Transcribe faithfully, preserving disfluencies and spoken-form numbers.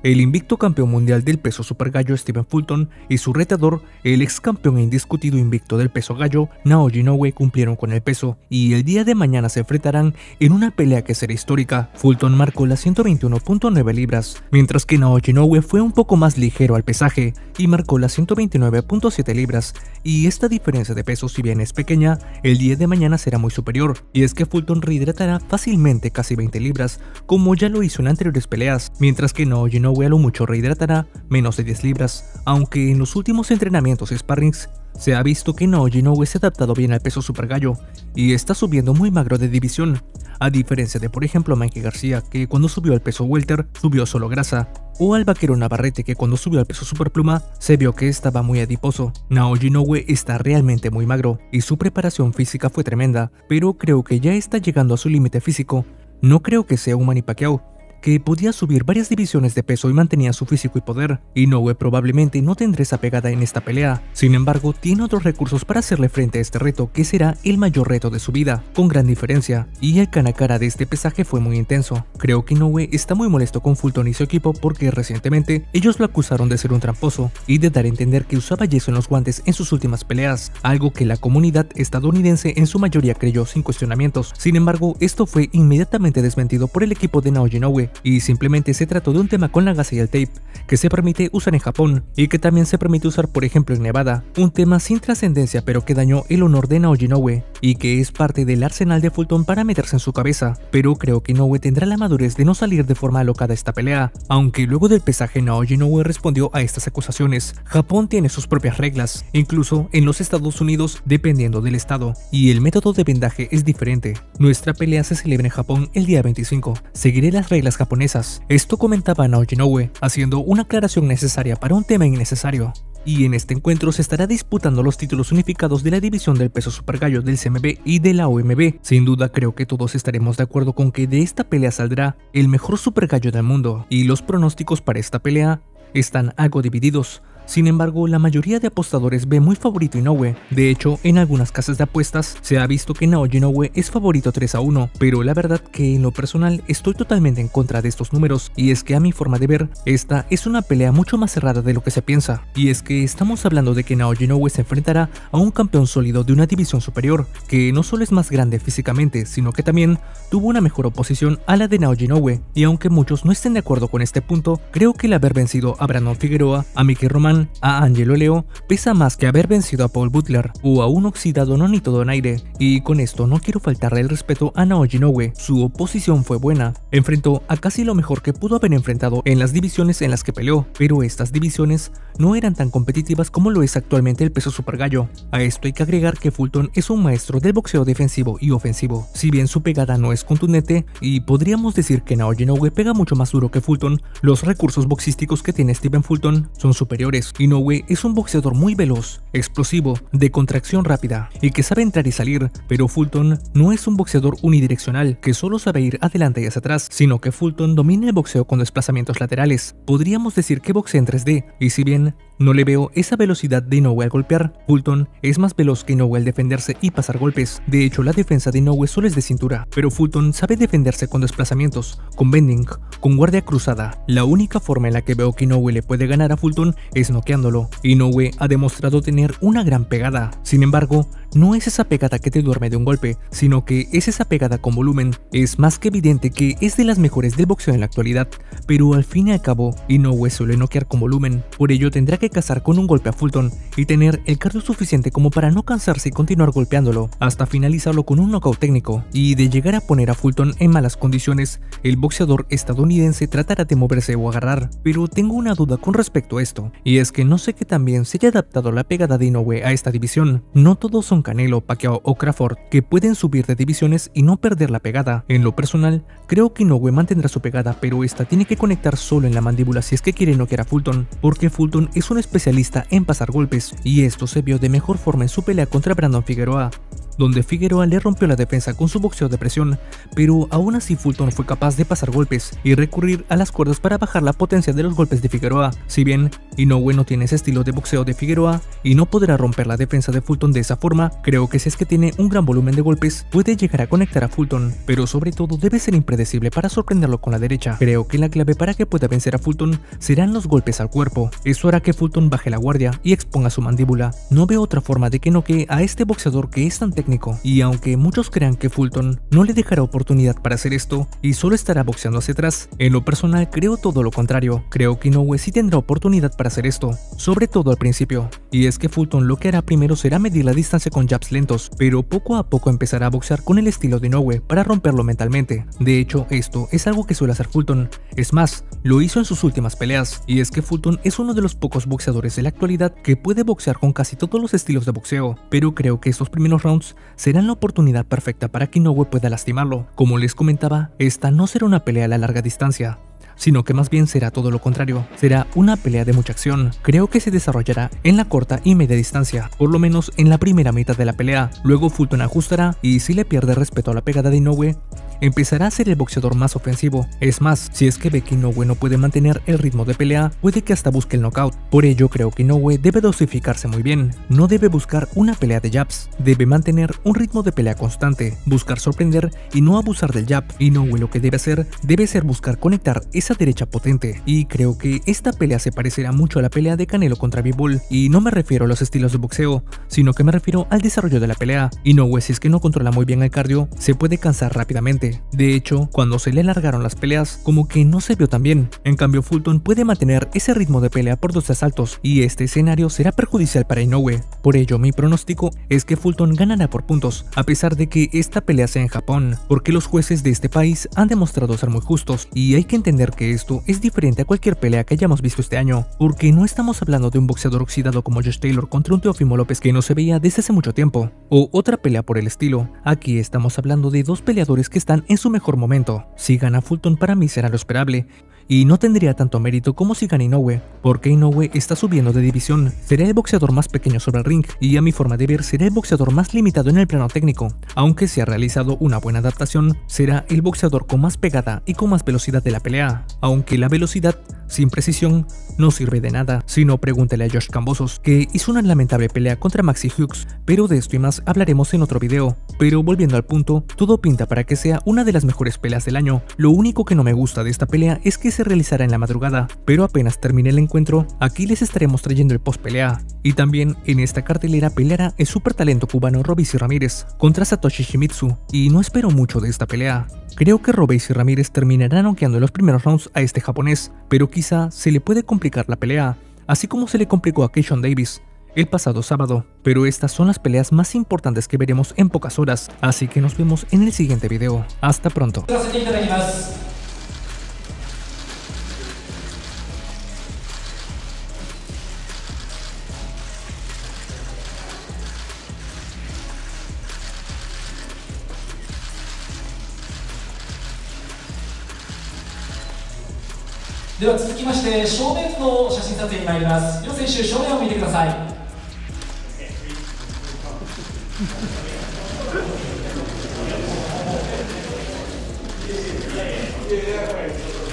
El invicto campeón mundial del peso super gallo Stephen Fulton y su retador, el ex campeón e indiscutido invicto del peso gallo Naoya Inoue, cumplieron con el peso y el día de mañana se enfrentarán en una pelea que será histórica. Fulton marcó las ciento veintiuno punto nueve libras, mientras que Naoya Inoue fue un poco más ligero al pesaje y marcó las ciento veintinueve punto siete libras, y esta diferencia de peso, si bien es pequeña, el día de mañana será muy superior, y es que Fulton rehidratará fácilmente casi veinte libras, como ya lo hizo en anteriores peleas, mientras que Naoya Inoue a lo mucho rehidratará menos de diez libras, aunque en los últimos entrenamientos y sparrings se ha visto que Naoya Inoue se ha adaptado bien al peso super gallo y está subiendo muy magro de división, a diferencia de por ejemplo Mikey García, que cuando subió al peso welter subió solo grasa, o al vaquero Navarrete, que cuando subió al peso superpluma se vio que estaba muy adiposo. Naoya Inoue está realmente muy magro y su preparación física fue tremenda, pero creo que ya está llegando a su límite físico. No creo que sea un Manny Pacquiao, que podía subir varias divisiones de peso y mantenía su físico y poder. Inoue probablemente no tendrá esa pegada en esta pelea, sin embargo tiene otros recursos para hacerle frente a este reto, que será el mayor reto de su vida, con gran diferencia, y el cara a cara de este pesaje fue muy intenso. Creo que Inoue está muy molesto con Fulton y su equipo porque recientemente ellos lo acusaron de ser un tramposo y de dar a entender que usaba yeso en los guantes en sus últimas peleas, algo que la comunidad estadounidense en su mayoría creyó sin cuestionamientos. Sin embargo, esto fue inmediatamente desmentido por el equipo de Naoya Inoue, y simplemente se trató de un tema con la gasa y el tape, que se permite usar en Japón y que también se permite usar por ejemplo en Nevada, un tema sin trascendencia pero que dañó el honor de Naoya Inoue y que es parte del arsenal de Fulton para meterse en su cabeza, pero creo que Inoue tendrá la madurez de no salir de forma alocada esta pelea, aunque luego del pesaje Naoya Inoue respondió a estas acusaciones. Japón tiene sus propias reglas, incluso en los Estados Unidos dependiendo del estado, y el método de vendaje es diferente. Nuestra pelea se celebra en Japón el día veinticinco, seguiré las reglas japonesas. Esto comentaba Naoya Inoue, haciendo una aclaración necesaria para un tema innecesario. Y en este encuentro se estará disputando los títulos unificados de la división del peso super gallo del C M B y de la O M B. Sin duda creo que todos estaremos de acuerdo con que de esta pelea saldrá el mejor super gallo del mundo, y los pronósticos para esta pelea están algo divididos. Sin embargo, la mayoría de apostadores ve muy favorito a Inoue. De hecho, en algunas casas de apuestas se ha visto que Naoya Inoue es favorito tres a uno, pero la verdad que en lo personal estoy totalmente en contra de estos números, y es que a mi forma de ver, esta es una pelea mucho más cerrada de lo que se piensa, y es que estamos hablando de que Naoya Inoue se enfrentará a un campeón sólido de una división superior, que no solo es más grande físicamente, sino que también tuvo una mejor oposición a la de Naoya Inoue, y aunque muchos no estén de acuerdo con este punto, creo que el haber vencido a Brandon Figueroa, a Mickey Roman, a Angelo Leo pesa más que haber vencido a Paul Butler o a un oxidado Nonito Donaire, y con esto no quiero faltarle el respeto a Naoya Inoue. Su oposición fue buena, enfrentó a casi lo mejor que pudo haber enfrentado en las divisiones en las que peleó, pero estas divisiones no eran tan competitivas como lo es actualmente el peso super gallo. A esto hay que agregar que Fulton es un maestro del boxeo defensivo y ofensivo. Si bien su pegada no es contundente y podríamos decir que Naoya Inoue pega mucho más duro que Fulton, los recursos boxísticos que tiene Stephen Fulton son superiores. Inoue es un boxeador muy veloz, explosivo, de contracción rápida y que sabe entrar y salir, pero Fulton no es un boxeador unidireccional que solo sabe ir adelante y hacia atrás, sino que Fulton domina el boxeo con desplazamientos laterales. Podríamos decir que boxea en tres D, y si bien no le veo esa velocidad de Inoue al golpear, Fulton es más veloz que Inoue al defenderse y pasar golpes. De hecho, la defensa de Inoue solo es de cintura, pero Fulton sabe defenderse con desplazamientos, con bending, con guardia cruzada. La única forma en la que veo que Inoue le puede ganar a Fulton es noqueándolo. Inoue ha demostrado tener una gran pegada. Sin embargo, no es esa pegada que te duerme de un golpe, sino que es esa pegada con volumen. Es más que evidente que es de las mejores del boxeo en la actualidad, pero al fin y al cabo, Inoue suele noquear con volumen. Por ello tendrá que cazar con un golpe a Fulton y tener el cardio suficiente como para no cansarse y continuar golpeándolo hasta finalizarlo con un knockout técnico. Y de llegar a poner a Fulton en malas condiciones, el boxeador estadounidense tratará de moverse o agarrar. Pero tengo una duda con respecto a esto, y es que no sé que también se haya adaptado la pegada de Inoue a esta división. No todos son Canelo, Pacquiao o Crawford que pueden subir de divisiones y no perder la pegada. En lo personal, creo que Inoue mantendrá su pegada, pero esta tiene que conectar solo en la mandíbula si es que quiere noquear a Fulton, porque Fulton es un especialista en pasar golpes, y esto se vio de mejor forma en su pelea contra Brandon Figueroa, donde Figueroa le rompió la defensa con su boxeo de presión, pero aún así Fulton fue capaz de pasar golpes y recurrir a las cuerdas para bajar la potencia de los golpes de Figueroa. Si bien Inoue no tiene ese estilo de boxeo de Figueroa y no podrá romper la defensa de Fulton de esa forma, Creo que si es que tiene un gran volumen de golpes, puede llegar a conectar a Fulton, pero sobre todo debe ser impredecible para sorprenderlo con la derecha. Creo que la clave para que pueda vencer a Fulton serán los golpes al cuerpo. Eso hará que Fulton baje la guardia y exponga su mandíbula. No veo otra forma de que noquee a este boxeador que es tan técnico, y aunque muchos crean que Fulton no le dejará oportunidad para hacer esto y solo estará boxeando hacia atrás, en lo personal creo todo lo contrario. Creo que Inoue sí tendrá oportunidad para hacer esto, sobre todo al principio, y es que Fulton lo que hará primero será medir la distancia con jabs lentos, pero poco a poco empezará a boxear con el estilo de Inoue para romperlo mentalmente. De hecho, esto es algo que suele hacer Fulton, es más, lo hizo en sus últimas peleas, y es que Fulton es uno de los pocos boxeadores de la actualidad que puede boxear con casi todos los estilos de boxeo, pero creo que estos primeros rounds serán la oportunidad perfecta para que Inoue pueda lastimarlo. Como les comentaba, esta no será una pelea a la larga distancia, sino que más bien será todo lo contrario, será una pelea de mucha acción. Creo que se desarrollará en la corta y media distancia, por lo menos en la primera mitad de la pelea. Luego Fulton ajustará y si le pierde respeto a la pegada de Inoue, empezará a ser el boxeador más ofensivo. Es más, si es que ve que Inoue no puede mantener el ritmo de pelea, puede que hasta busque el knockout. Por ello creo que Inoue debe dosificarse muy bien, no debe buscar una pelea de jabs, debe mantener un ritmo de pelea constante, buscar sorprender y no abusar del jab. Inoue lo que debe hacer, debe ser buscar conectar esa derecha potente, y creo que esta pelea se parecerá mucho a la pelea de Canelo contra Bivol, y no me refiero a los estilos de boxeo, sino que me refiero al desarrollo de la pelea. Inoue, si es que no controla muy bien el cardio, se puede cansar rápidamente. De hecho, cuando se le alargaron las peleas, como que no se vio tan bien. En cambio, Fulton puede mantener ese ritmo de pelea por dos asaltos, y este escenario será perjudicial para Inoue. Por ello, mi pronóstico es que Fulton ganará por puntos, a pesar de que esta pelea sea en Japón, porque los jueces de este país han demostrado ser muy justos, y hay que entender que esto es diferente a cualquier pelea que hayamos visto este año, porque no estamos hablando de un boxeador oxidado como Josh Taylor contra un Teófimo López que no se veía desde hace mucho tiempo, o otra pelea por el estilo. Aquí estamos hablando de dos peleadores que están en su mejor momento. Si gana Fulton, para mí será lo esperable, y no tendría tanto mérito como si gana Inoue, porque Inoue está subiendo de división, será el boxeador más pequeño sobre el ring, y a mi forma de ver será el boxeador más limitado en el plano técnico. Aunque se ha realizado una buena adaptación, será el boxeador con más pegada y con más velocidad de la pelea, aunque la velocidad sin precisión no sirve de nada, si no pregúntele a Josh Kambosos, que hizo una lamentable pelea contra Maxi Hughes, pero de esto y más hablaremos en otro video. Pero volviendo al punto, todo pinta para que sea una de las mejores peleas del año. Lo único que no me gusta de esta pelea es que se realizará en la madrugada, pero apenas termine el encuentro, aquí les estaremos trayendo el post pelea. Y también en esta cartelera peleará el super talento cubano Robeisy Ramírez contra Satoshi Shimizu, y no espero mucho de esta pelea. Creo que Robeisy Ramírez terminará noqueando en los primeros rounds a este japonés, pero quizá se le puede complicar la pelea, así como se le complicó a Keishon Davis el pasado sábado. Pero estas son las peleas más importantes que veremos en pocas horas, así que nos vemos en el siguiente video. Hasta pronto. では続きまして正面の写真撮影に参ります。両選手正面を見てください。Yeah, yeah, yeah.